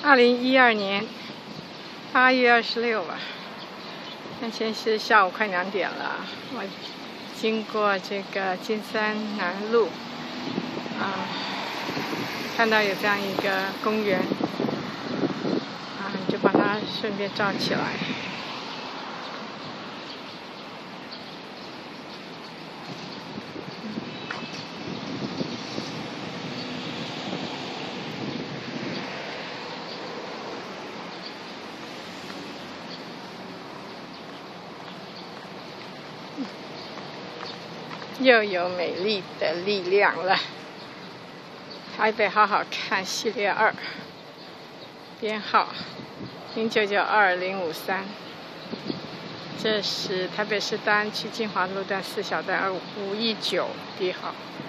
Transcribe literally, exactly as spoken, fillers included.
二零一二年八月二十六吧，那现在是下午快两点了。我经过这个金山南路，啊，看到有这样一个公园，啊，就把它顺便照起来。又有美丽的力量了。台北好好看系列二，编号零九九二零五三。这是台北市大安区金华路段四小段二五一九 B 号。